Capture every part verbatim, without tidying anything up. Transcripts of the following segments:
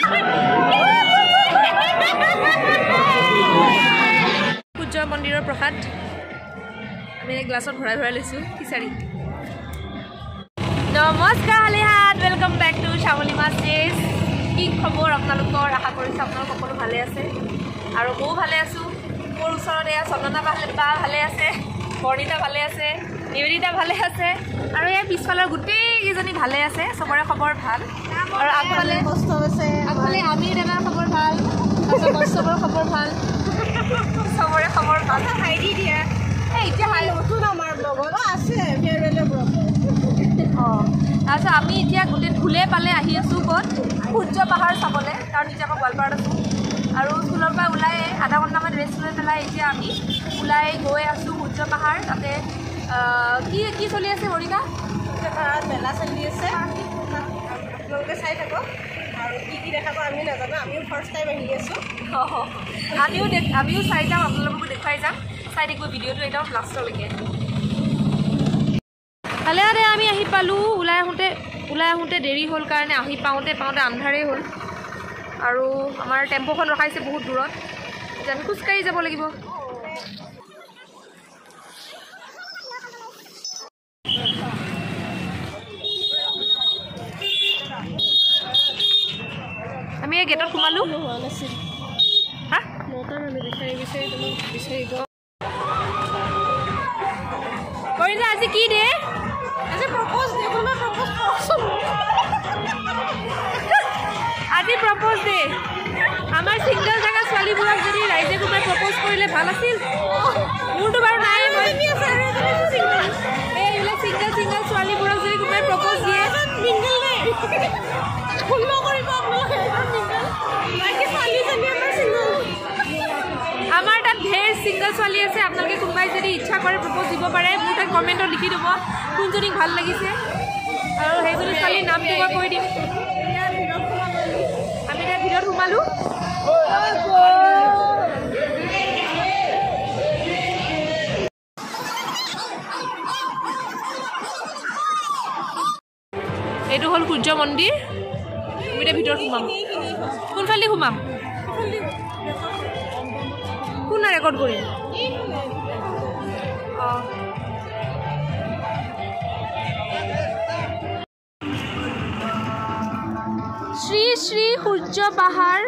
সূৰ্য মন্দিৰৰ প্ৰসাদ আমি গ্লাছত ভৰাই ভৰাই লৈছোঁ খিচাৰি। নমস্কাৰ হালিহাত, ৱেলকাম বেক টু শ্যামলী মাছ ডেজ। কি খবৰ আপোনালোকৰ? আশা কৰিছোঁ আপোনালোক সকলো ভালে আছে আৰু ময়ো ভালে আছোঁ। মোৰ ওচৰত এয়া চন্দনা বা ভালে আছে, বৰ্ণিতা ভালে আছে, নিবেদিতা ভালে আছে আৰু এই পিছফালৰ গোটেইকেইজনী ভালে আছে। চবৰে খবৰ ভাল আৰু আগফালে কষ্ট হৈছে, আগফালে আমি দাদাৰ খবৰ ভাল, চবৰ খবৰ ভাল, চবৰে খবৰ ভাল। হাই দি দিয়া এই এতিয়া হাই নতুন আমাৰ ব্লগত আছে ফেয়াৰৱেলৰ ব্লগ। অঁ, তাৰপিছত আমি এতিয়া গোটেই ঢোলে পালে আহি আছোঁ ক'ত? সূৰ্য পাহাৰ চাবলৈ, কাৰণ এতিয়া মই গোৱালপাৰাত আছোঁ আৰু স্কুলৰ পৰা ওলাই আধা ঘণ্টামান ৰেষ্ট লৈ পেলাই এতিয়া আমি ওলাই গৈ আছোঁ সূৰ্য পাহাৰ। তাতে কি কি চলি আছে বৰিকা? সূৰ্য পাহাৰত মেলা চলি আছে, আপোনালোকে চাই থাকক আৰু কি কি দেখাব আমি নাজানো, আমিও ফাৰ্ষ্ট টাইম আহি আছোঁ। আমিও দেখ আমিও চাই যাম, আপোনালোককো দেখুৱাই যাম। চাই থাকিব ভিডিঅ'টো একদম লাষ্টলৈকে। ভালে দে আমি আহি পালোঁ। ওলাই আহোঁতে ওলাই আহোঁতে দেৰি হ'ল কাৰণে আহি পাওঁতে পাওঁতে আন্ধাৰেই হ'ল আৰু আমাৰ টেম্পুখন ৰখাইছে বহুত দূৰত। এতিয়া আমি খোজকাঢ়ি যাব লাগিব। আমি এই গেটত সোমালোঁ। হা বিচাৰি বিচাৰি বিচাৰিব কৰিলে আজি কি দে? আজি প্ৰপ'জ দে, কোনোবা প্ৰপ'জ কৰকচোন। আজি প্ৰপ'জ দে। আমাৰ ছিংগল জেগা ছোৱালীবোৰক যদি ৰাইজে কোনোবাই প্ৰপ'জ কৰিলে ভাল আছিল। মোৰতো বাৰু নাই, মই এই এইবিলাক ছিংগল ছিংগল ছোৱালীবোৰক যদি কোনোবাই প্ৰপ'জ দিয়ে, মিংগল নাই ভুল কৰিব আপোনালোকে। আমাৰ তাত ঢেৰ ছিংগল ছোৱালী আছে। আপোনালোকে কোনোবাই যদি ইচ্ছা কৰে প্ৰপ'জ দিব পাৰে। মোৰ তাত কমেণ্টত লিখি দিব কোনজনীক ভাল লাগিছে আৰু সেইজনী ছোৱালীৰ নামটো মই কৈ দিম। আমি এতিয়া ভিতৰত সোমালোঁ। এইটো হ'ল সূৰ্য মন্দিৰ। আমি এতিয়া ভিতৰত সোমাম। কোনফালে সোমাম? কোন ৰেকৰ্ড কৰিম? অঁ, শ্ৰী শ্ৰী সূৰ্য পাহাৰ।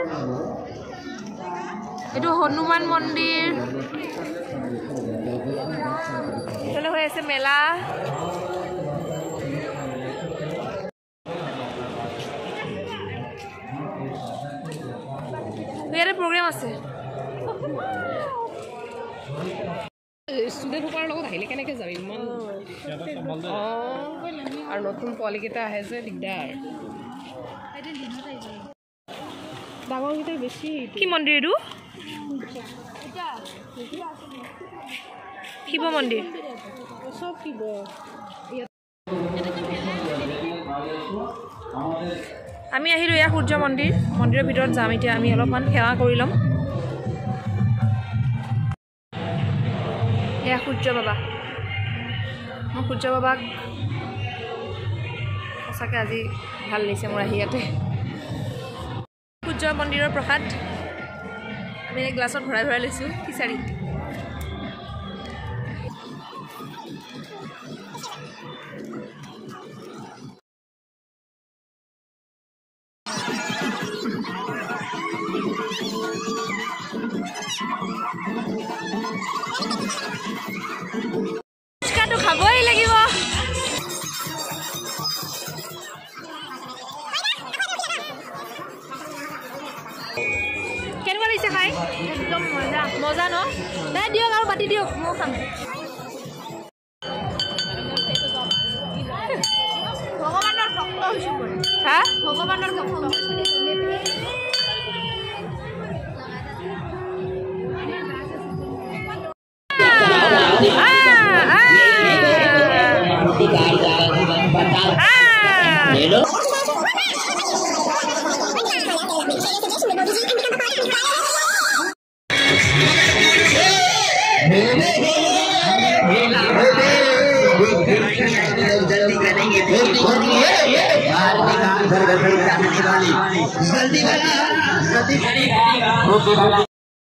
এইটো হনুমান মন্দিৰ। এইফালে হৈ আছে মেলা। ইয়াতে প্ৰগ্ৰেম আছে। ষ্টুডেণ্ট সোপাৰ লগত আহিলে কেনেকৈ যাবি ইমান? অঁ, আৰু নতুন পোৱালিকেইটা আহে যে দিগদাৰ। ডাঙৰকেইটা বেছি। কি মন্দিৰ এইটো? শিৱ মন্দিৰ। চব শিৱ। আমি আহিলোঁ এয়া সূৰ্য মন্দিৰ। মন্দিৰৰ ভিতৰত যাম এতিয়া। আমি অলপমান সেৱা কৰি ল'ম। এয়া সূৰ্য বাবা। মই সূৰ্য বাবাক সঁচাকৈ আজি ভাল লাগিছে মোৰ আহি ইয়াতে। সূৰ্য মন্দিৰৰ প্ৰসাদ আমি গ্লাছত ভৰাই ভৰাই লৈছোঁ খিচাৰি। ফুচকাটো খাবই লাগিব। কেনেকুৱা লাগিছে খাই? একদম মজা মজা ন? নাই দিয়ক আৰু পাতি দিয়ক, ময়ো খাম। ভগৱানৰ ভক্ত হৈছোঁ মই। হা? ভগৱানৰ ভক্ত। जल्दी करेंगे घर घर में जाने की वाली जल्दी वाली जल्दी वाली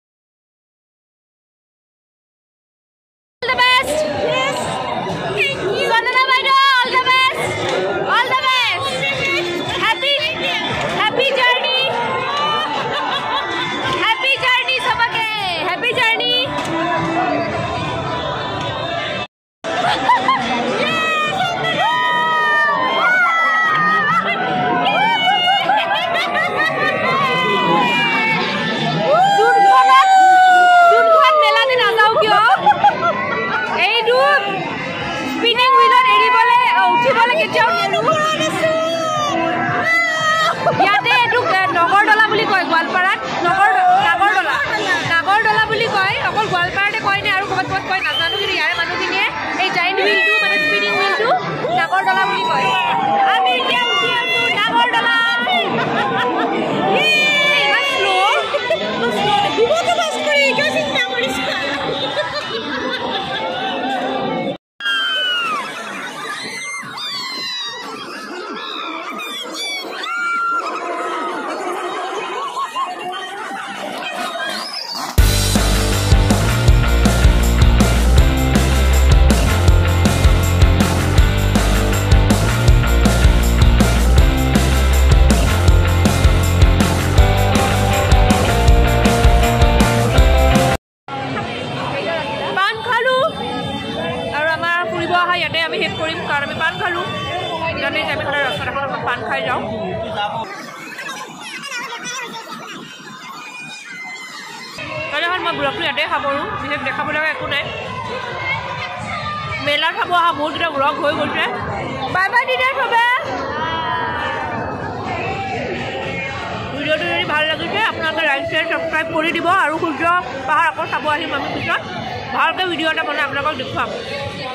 নাগৰদলা বুলি কয় গোৱালপাৰাত নগৰ নাগৰদলা নাগৰদলা বুলি কয় অকল গোৱালপাৰাতে কয় নে আৰু ক'ৰবাত ক'ৰবাত কয় নাজানো কিন্তু ইয়াৰে মানুহখিনিয়ে এই জাইণ্ট হুইলটো মানে স্পিনিং হুইলটো নাগৰদলা বুলি কয় আমি এতিয়া উঠি আছো নাগৰদলা ইমান শ্ল' বিপদে বাস কৰি কিয় চিন্তা কৰিছা ইয়াতে আমি শেষ কৰিম কাৰণ আমি পাণ খালোঁ সেইকাৰণে আমি সদায় ৰাস্তাত এখন এখন পাণ খাই যাওঁ কাইলৈ মই ব্লগটো ইয়াতে সামৰোঁ বিশেষ দেখাব লগা একো নাই মেলাত চাব অহা বহুতকেইটা ব্লগ হৈ গৈছে বাই বাই দিদে চবে ভিডিঅ'টো যদি ভাল লাগিছে আপোনালোকে লাইক শ্বেয়াৰ ছাবস্ক্ৰাইব কৰি দিব আৰু সূৰ্য পাহাৰ আকৌ চাব আহিম আমি পিছত ভালকৈ ভিডিঅ' এটা বনাই আপোনালোকক দেখুৱাম